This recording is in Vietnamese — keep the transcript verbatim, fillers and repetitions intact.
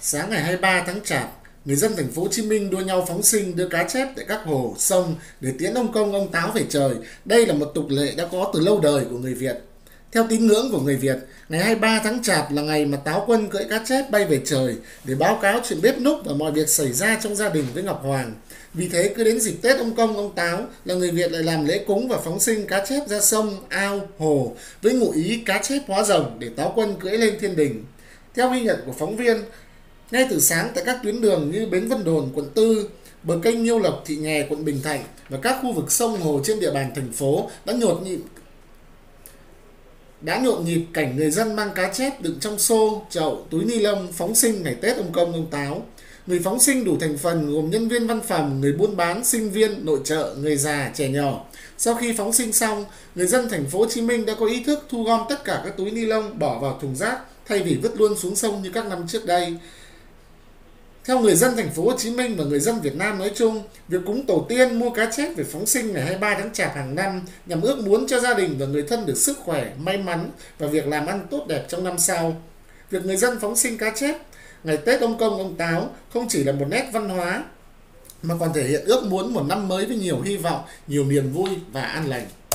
Sáng ngày hai mươi ba tháng Chạp, người dân thành phố Hồ Chí Minh đua nhau phóng sinh đưa cá chép tại các hồ, sông để tiễn ông Công ông Táo về trời. Đây là một tục lệ đã có từ lâu đời của người Việt. Theo tín ngưỡng của người Việt, ngày hai mươi ba tháng Chạp là ngày mà Táo Quân cưỡi cá chép bay về trời để báo cáo chuyện bếp núc và mọi việc xảy ra trong gia đình với Ngọc Hoàng. Vì thế cứ đến dịp Tết ông Công ông Táo là người Việt lại làm lễ cúng và phóng sinh cá chép ra sông, ao, hồ với ngụ ý cá chép hóa rồng để Táo Quân cưỡi lên thiên đình. Theo ghi nhận của phóng viên, ngay từ sáng tại các tuyến đường như Bến Vân Đồn, quận tư, bờ kênh Nhiêu Lộc, Thị Nghè, quận Bình Thạnh và các khu vực sông hồ trên địa bàn thành phố đã nhộn nhịp đã nhộn nhịp cảnh người dân mang cá chép đựng trong xô, chậu, túi ni lông phóng sinh ngày Tết ông Công ông Táo. Người phóng sinh đủ thành phần gồm nhân viên văn phòng, người buôn bán, sinh viên, nội trợ, người già, trẻ nhỏ. Sau khi phóng sinh xong, người dân thành phố Hồ Chí Minh đã có ý thức thu gom tất cả các túi ni lông bỏ vào thùng rác thay vì vứt luôn xuống sông như các năm trước đây. Theo người dân thành phố Hồ Chí Minh và người dân Việt Nam nói chung, việc cúng tổ tiên mua cá chép về phóng sinh ngày hai mươi ba tháng Chạp hàng năm nhằm ước muốn cho gia đình và người thân được sức khỏe, may mắn và việc làm ăn tốt đẹp trong năm sau. Việc người dân phóng sinh cá chép ngày Tết ông Công ông Táo không chỉ là một nét văn hóa mà còn thể hiện ước muốn một năm mới với nhiều hy vọng, nhiều niềm vui và an lành.